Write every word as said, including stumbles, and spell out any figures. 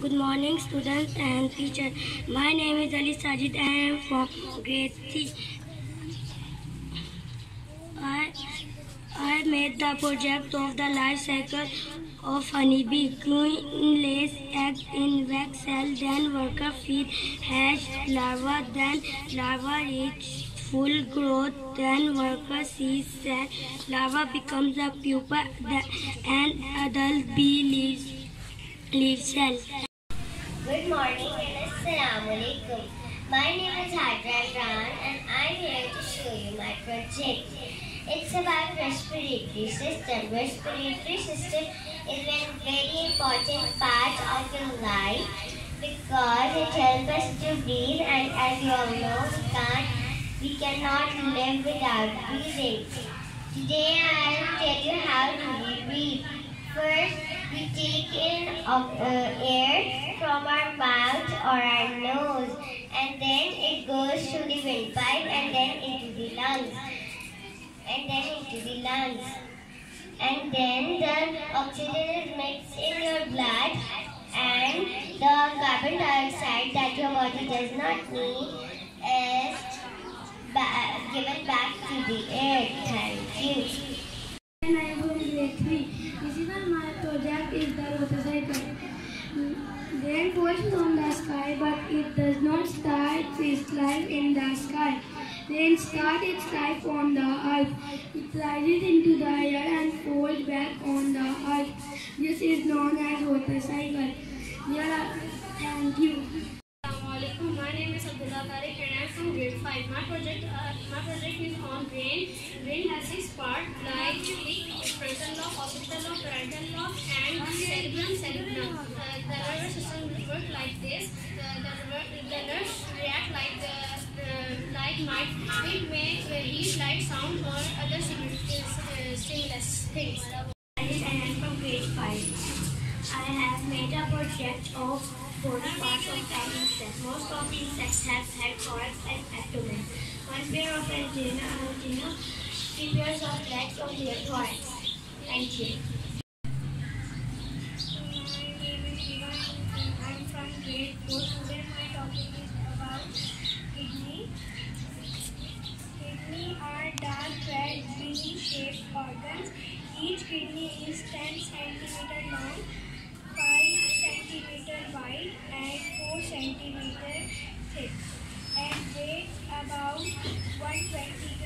Good morning, students and teachers. My name is Ali Sajid. I am from grade three. I, I made the project of the life cycle of honeybee. Queen lays egg in wax cell, then worker feed hatch larva, then larva reach full growth, then worker sees cell, larva becomes a pupa, and adult bee leaves, leaves cell. Good morning and Assalamu alaikum. My name is Hadra Imran and I'm here to show you my project. It's about respiratory system. Respiratory system is a very important part of your life because it helps us to breathe, and as you all know, we can't, we cannot live without breathing. Today I will tell you how to breathe. First, we take in uh, air from our mouth or our nose, and then it goes through the windpipe and then into the lungs, and then into the lungs. And then the oxygen is mixed in your blood, and the carbon dioxide that your body does not need is ba given back to the air. Thank you. And I was in grade three. This is my project is the rotor cycle. Rain falls from the sky, but it does not start its life in the sky. Rain starts its life on the earth. It rises into the air and falls back on the earth. This is known as rotor cycle. Yeah, thank you. Assalamualaikum. My name is Abdullah Tariq and I am from grade five. My project, uh, my project is on brain. Brain has six parts like frontal lobe, occipital lobe, parietal lobe, and cerebellum, cerebellum. Uh, the nervous system will work like this. The, the, the nerves react like the uh, like might it may release light, sound, or other stimulus, uh, stimulus things. I am from grade five. I have made a project of body parts of an insect. Most of the insects have head, thorax, and abdomen. One pair of antenna, antenna, three pairs of legs on their thorax. Thank you. My name is Shiva and I am from grade four. Today my topic is about kidney. Kidney are dark red bean-shaped organs. Each kidney is ten centimeters long, five centimeters wide, and four centimeters thick, and weighs about one hundred twenty grams.